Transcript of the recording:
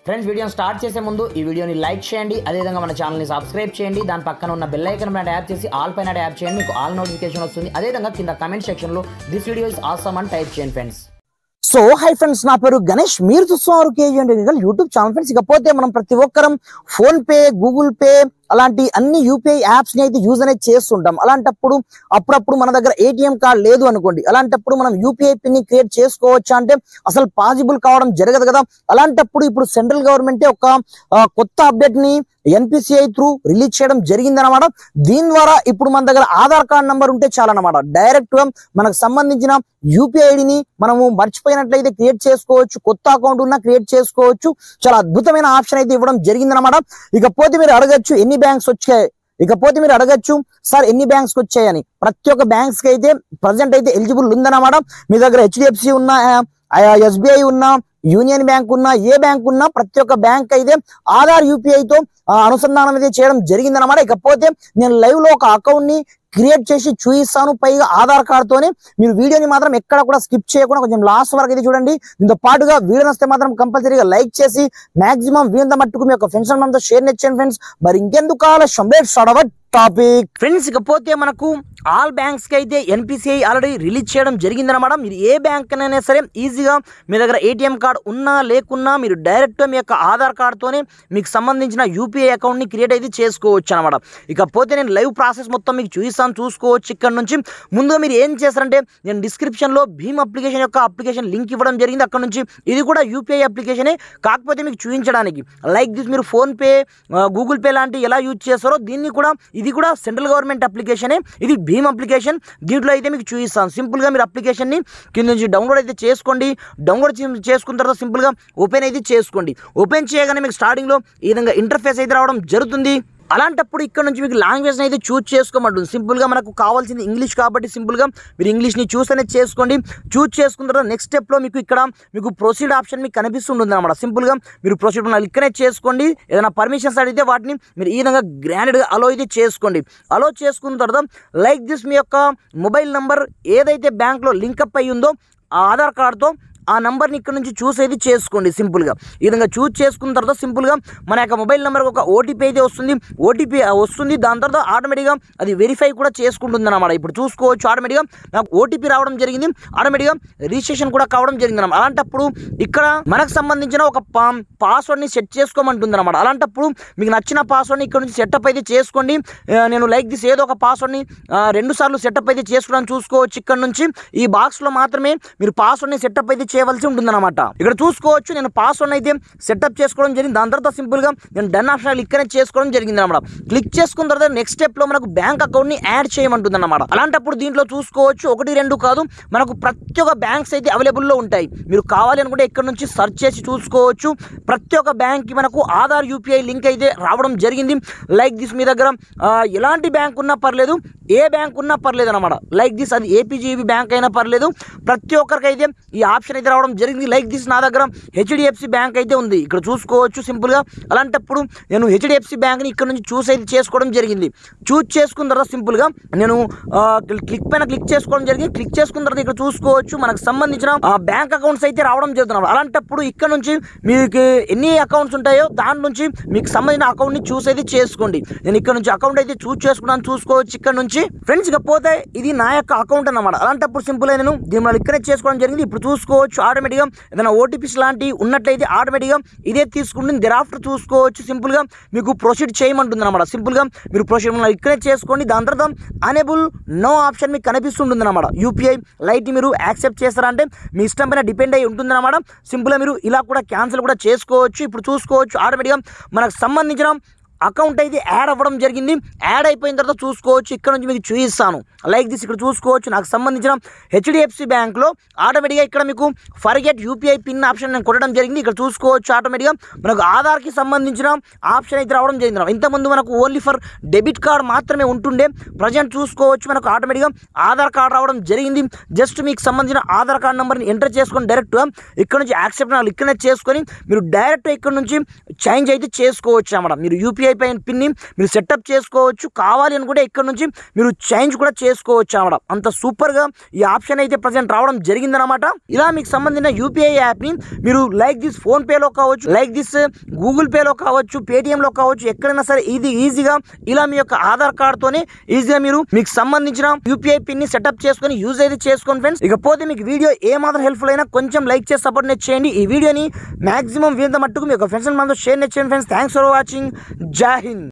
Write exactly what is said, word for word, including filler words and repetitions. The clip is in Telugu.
ఫ్రెండ్స్ వీడియోని స్టార్ట్ చేసే ముందు ఈ వీడియోని లైక్ చేయండి, అదేవిధంగా మన ఛానల్ని సబ్స్క్రైబ్ చేయండి. దాని పక్కన ఉన్న బెల్ ఐకాన్ పైన ట్యాప్ చేసి ఆల్ పైన ట్యాప్ చేయండి, మీకు ఆల్ నోటిఫికేషన్ వస్తుంది. అదేవిధంగా కింద కమెంట్ సెక్షన్లో దిస్ వీడియో ఇస్ ఆసమ్ అని టైప్ చేయండి ఫ్రెండ్స్. సో హై ఫ్రెండ్స్, నా పేరు గణేష్, మీరు చూస్తున్నారు కేజీ యూట్యూబ్ ఛానల్. ఫ్రెండ్స్ ఇకపోతే మనం ప్రతి ఒక్కరం ఫోన్ పే, గూగుల్ పే అలాంటి అన్ని యూపీఐ యాప్స్ ని అయితే యూజ్ అనేది చేస్తుంటాం. అలాంటప్పుడు అప్పుడప్పుడు మన దగ్గర ఏటీఎం కార్డ్ లేదు అనుకోండి, అలాంటప్పుడు మనం యూపీఐ పిన్ ని క్రియేట్ చేసుకోవచ్చా అంటే అసలు పాసిబుల్ కావడం జరగదు కదా. అలాంటప్పుడు ఇప్పుడు సెంట్రల్ గవర్నమెంట్ ఒక కొత్త అప్డేట్ ని ఎన్పిసిఐ త్రూ రిలీజ్ చేయడం జరిగింది అనమాట. దీని ద్వారా ఇప్పుడు మన దగ్గర ఆధార్ కార్డ్ నంబర్ ఉంటే చాలన్నమాట, డైరెక్ట్ గా మనకు సంబంధించిన యూపీఐ ఐడిని మనము మర్చిపోయినట్లయితే క్రియేట్ చేసుకోవచ్చు, కొత్త అకౌంట్ ఉన్నా క్రియేట్ చేసుకోవచ్చు. చాలా అద్భుతమైన ఆప్షన్ అయితే ఇవ్వడం జరిగింది అనమాట. ఇకపోతే మీరు అడగచ్చు ఎన్ని బ్యాంక్స్ వచ్చాయి, ఇకపోతే మీరు అడగచ్చు సార్ ఎన్ని బ్యాంక్స్ వచ్చాయని. ప్రతి ఒక్క బ్యాంక్స్ కి అయితే ప్రజెంట్ అయితే ఎలిజిబుల్ ఉందన్నమాట. మీ దగ్గర హెచ్డిఎఫ్సి ఉన్నా, ఎస్బీఐ ఉన్నా, యూనియన్ బ్యాంక్ ఉన్నా, ఏ బ్యాంక్ ఉన్నా ప్రతి ఒక్క బ్యాంక్ అయితే ఆధార్ యూపీఐతో అనుసంధానం అయితే చేయడం జరిగిందనమాట. ఇకపోతే నేను లైవ్ లో ఒక అకౌంట్ ని క్రియేట్ చేసి చూపిస్తాను, పైగా ఆధార్ కార్డ్ తోనే. మీరు వీడియోని మాత్రం ఎక్కడ కూడా స్కిప్ చేయకుండా కొంచెం లాస్ట్ వరకు అయితే చూడండి. దీంతో పాటుగా వీడియో నచ్చితే మాత్రం కంపల్సరీగా లైక్ చేసి మాక్సిమం వీడియో మట్టుకు మీ యొక్క ఫ్రెండ్స్ అంతా షేర్ నెచ్చండి ఫ్రెండ్స్. మరి ఇంకెందుకు కావాలి టాపిక్ ఫ్రెండ్స్. ఇకపోతే మనకు ఆల్ బ్యాంక్స్ కి అయితే ఎన్పిసిఐ ఆల్రెడీ రిలీజ్ చేయడం జరిగిందనమాట. మీరు ఏ బ్యాంక్ అయినా సరే ఈజీగా మీ దగ్గర ఏటీఎం కార్డ్ ఉన్నా లేకున్నా మీరు డైరెక్ట్ మీ యొక్క ఆధార్ కార్డ్తోనే మీకు సంబంధించిన యూపీఐ అకౌంట్ని క్రియేట్ అయితే చేసుకోవచ్చు అనమాట. ఇకపోతే నేను లైవ్ ప్రాసెస్ మొత్తం మీకు చూపిస్తాను, చూసుకోవచ్చు. ఇక్కడ నుంచి ముందుగా మీరు ఏం చేస్తారంటే నేను డిస్క్రిప్షన్లో భీమ్ అప్లికేషన్ యొక్క అప్లికేషన్ లింక్ ఇవ్వడం జరిగింది. అక్కడ నుంచి ఇది కూడా యూపీఐ అప్లికేషనే, కాకపోతే మీకు చూపించడానికి లైక్ దిస్ మీరు ఫోన్పే, గూగుల్ పే లాంటి ఎలా యూజ్ చేస్తారో దీన్ని కూడా ఇది కూడా సెంట్రల్ గవర్నమెంట్ అప్లికేషనే, ఇది భీమ్ అప్లికేషన్. దీంట్లో అయితే మీకు చూపిస్తాను. సింపుల్గా మీరు అప్లికేషన్ని కింద నుంచి డౌన్లోడ్ అయితే చేసుకోండి. డౌన్లోడ్ చేసుకున్న తర్వాత సింపుల్గా ఓపెన్ అయితే చేసుకోండి. ఓపెన్ చేయగానే మీకు స్టార్టింగ్లో ఈ విధంగా ఇంటర్ఫేస్ అయితే రావడం జరుగుతుంది. అలాంటప్పుడు ఇక్కడ నుంచి మీకు లాంగ్వేజ్ని అయితే చూజ్ చేసుకోమంటుంది. సింపుల్గా మనకు కావాల్సింది ఇంగ్లీష్ కాబట్టి సింపుల్గా మీరు ఇంగ్లీష్ని చూస్ అనేది చేసుకోండి. చూజ్ చేసుకున్న తర్వాత నెక్స్ట్ స్టెప్లో మీకు ఇక్కడ మీకు ప్రొసీడ్ ఆప్షన్ మీకు కనిపిస్తుంటుంది అనమాట. సింపుల్గా మీరు ప్రొసీడ్ ఇక్కడ చేసుకోండి. ఏదైనా పర్మిషన్స్ అడిగితే వాటిని మీరు ఈ విధంగా గ్రాండెడ్గా అలో అయితే చేసుకోండి. అలో చేసుకున్న తర్వాత లైక్ దిస్ మీ యొక్క మొబైల్ నెంబర్ ఏదైతే బ్యాంక్లో లింకప్ అయ్యి ఉందో ఆ ఆధార్ కార్డ్తో ఆ నెంబర్ని ఇక్కడ నుంచి చూస్ అయితే చేసుకోండి. సింపుల్గా ఈ విధంగా చూస్ చేసుకున్న తర్వాత సింపుల్గా మన యొక్క మొబైల్ నెంబర్కి ఒక ఓటీపీ అయితే వస్తుంది. ఓటీపీ వస్తుంది, దాని తర్వాత ఆటోమేటిక్గా అది వెరిఫై కూడా చేసుకుంటుంది అన్నమాట. ఇప్పుడు చూసుకోవచ్చు ఆటోమేటిక్గా నాకు ఓటీపీ రావడం జరిగింది, ఆటోమేటిక్గా రిజిస్ట్రేషన్ కూడా కావడం జరిగింది అన్నమాట. అలాంటప్పుడు ఇక్కడ మనకు సంబంధించిన ఒక పాస్వర్డ్ని సెట్ చేసుకోమంటుంది అనమాట. అలాంటప్పుడు మీకు నచ్చిన పాస్వర్డ్ని ఇక్కడ నుంచి సెటప్ అయితే చేసుకోండి. నేను లైక్ దిస్ ఏదో ఒక పాస్వర్డ్ని రెండు సార్లు సెటప్ అయితే చేసుకోవడానికి చూసుకోవచ్చు. ఇక్కడ నుంచి ఈ బాక్స్లో మాత్రమే మీరు పాస్వర్డ్ని సెటప్ అయితే చేయవలసి ఉంటుందన్నమాట. ఇక్కడ చూసుకోవచ్చు నేను పాస్వర్డ్ అయితే సెటప్ చేసుకోవడం జరిగింది. దాని తర్వాత సింపుల్గా నేను డన్ ఆప్షన్ క్లిక్ అనేది చేసుకోవడం జరిగింది అనమాట. క్లిక్ చేసుకున్న తర్వాత నెక్స్ట్ స్టెప్ లో మనకు బ్యాంక్ అకౌంట్ ని యాడ్ చేయమంటుంది అనమాట. అలాంటప్పుడు దీంట్లో చూసుకోవచ్చు ఒకటి రెండు కాదు మనకు ప్రతి ఒక్క బ్యాంక్స్ అయితే అవైలబుల్లో ఉంటాయి. మీరు కావాలి అనుకుంటే ఇక్కడ నుంచి సెర్చ్ చేసి చూసుకోవచ్చు. ప్రతి ఒక్క బ్యాంక్ కి మనకు ఆధార్ యూపీఐ లింక్ అయితే రావడం జరిగింది. లైక్ దిస్ మీ దగ్గర ఎలాంటి బ్యాంక్ ఉన్నా పర్లేదు, ఏ బ్యాంక్ ఉన్నా పర్లేదు అనమాట. లైక్ దిస్ అది ఏపీజీబీ బ్యాంక్ అయినా పర్లేదు, ప్రతి ఒక్కరికి అయితే ఈ ఆప్షన్ అయితే రావడం జరిగింది. లైక్ దిస్ నా దగ్గర హెచ్డిఎఫ్సి బ్యాంక్ అయితే ఉంది, ఇక్కడ చూసుకోవచ్చు సింపుల్గా. అలాంటప్పుడు నేను హెచ్డిఎఫ్సి బ్యాంక్ని ఇక్కడ నుంచి చూస్ అయితే చేసుకోవడం జరిగింది. చూస్ చేసుకున్న తర్వాత సింపుల్గా నేను క్లిక్ పైన క్లిక్ చేసుకోవడం జరిగింది. క్లిక్ చేసుకున్న తర్వాత ఇక్కడ చూసుకోవచ్చు మనకు సంబంధించిన బ్యాంక్ అకౌంట్స్ అయితే రావడం జరుగుతుంది. అలాంటప్పుడు ఇక్కడ నుంచి మీకు ఎన్ని అకౌంట్స్ ఉంటాయో దాని నుంచి మీకు సంబంధించిన అకౌంట్ని చూస్ అయితే చేసుకోండి. నేను ఇక్కడ నుంచి అకౌంట్ అయితే చూస్ చేసుకున్నాను, చూసుకోవచ్చు ఇక్కడ నుంచి ఫ్రెండ్స్. ఇకపోతే ఇది నా యొక్క అకౌంట్ అన్నమాట. అలాంటప్పుడు సింపుల్గా నేను దీనిలో ఇక్కడ చేసుకోవడం జరిగింది. ఇప్పుడు చూసుకోవచ్చు ఆటోమేటిక్గా ఏదైనా ఓటీపీస్ లాంటివి ఉన్నట్లయితే ఆటోమేటిక్గా ఇదే తీసుకుంటుంది. దెరాఫ్టర్ చూసుకోవచ్చు సింపుల్గా మీకు ప్రొసీడ్ చేయమంటుంది అనమాట. సింపుల్గా మీరు ప్రొసీడ్ ఇక్కడే చేసుకోండి. దాని తర్వాత అనేబుల్ నో ఆప్షన్ మీకు కనిపిస్తుంటుంది అనమాట. యూపీఐ లైట్ మీరు యాక్సెప్ట్ చేస్తారంటే మీ ఇష్టం పైన డిపెండ్ అయి ఉంటుంది అనమాట. సింపుల్గా మీరు ఇలా కూడా క్యాన్సిల్ కూడా చేసుకోవచ్చు. ఇప్పుడు చూసుకోవచ్చు ఆటోమేటిక్గా మనకు సంబంధించిన అకౌంట్ అయితే యాడ్ అవ్వడం జరిగింది. యాడ్ అయిపోయిన తర్వాత చూసుకోవచ్చు ఇక్కడ నుంచి మీకు చూపిస్తాను. లైక్ దిస్ ఇక్కడ చూసుకోవచ్చు నాకు సంబంధించిన హెచ్డిఎఫ్సి బ్యాంక్లో ఆటోమేటిక్గా ఇక్కడ మీకు ఫర్గెట్ యూపీఐ పిన్ ఆప్షన్ నేను కొట్టడం జరిగింది. ఇక్కడ చూసుకోవచ్చు ఆటోమేటిక్గా మనకు ఆధార్కి సంబంధించిన ఆప్షన్ అయితే రావడం జరిగింది. ఇంతకుముందు మనకు ఓన్లీ ఫర్ డెబిట్ కార్డ్ మాత్రమే ఉంటుండే, ప్రజెంట్ చూసుకోవచ్చు మనకు ఆటోమేటిక్గా ఆధార్ కార్డ్ రావడం జరిగింది. జస్ట్ మీకు సంబంధించిన ఆధార్ కార్డ్ నెంబర్ని ఎంటర్ చేసుకొని డైరెక్ట్గా ఇక్కడ నుంచి యాక్సెప్ట్ ఇక్కడ చేసుకొని మీరు డైరెక్ట్ ఇక్కడ నుంచి చేంజ్ అయితే చేసుకోవచ్చు అన్నమాట. మీరు యూపీఐ యూపీఐ పైన పిన్ని మీరు సెటప్ చేసుకోవచ్చు. కావాలి అనుకుంటే ఇక్కడ నుంచి మీరు చేంజ్ కూడా చేసుకోవచ్చు అన్నమాట. అంత సూపర్గా ఈ ఆప్షన్ అయితే ప్రజెంట్ రావడం జరిగిందనమాట. ఇలా మీకు సంబంధించిన యూపీఐ యాప్ని మీరు లైక్ దిస్ ఫోన్పేలో కావచ్చు, లైక్ దిస్ గూగుల్ పేలో కావచ్చు, పేటిఎంలో కావచ్చు, ఎక్కడైనా సరే ఇది ఈజీగా ఇలా మీ యొక్క ఆధార్ కార్డ్తోనే ఈజీగా మీరు మీకు సంబంధించిన యూపీఐ పిన్ని సెటప్ చేసుకొని యూజ్ అయితే చేసుకోండి ఫ్రెండ్స్. ఇకపోతే మీకు వీడియో ఏమాత్రం హెల్ప్ఫుల్ అయినా కొంచెం లైక్ చేసి సపోర్ట్ చేయండి. ఈ వీడియోని మాక్సిమం వీంత మట్టుకు మీ యొక్క ఫ్రెండ్స్ మనతో షేర్ చేయండి ఫ్రెండ్స్. Thanks for watching. జై హింద్.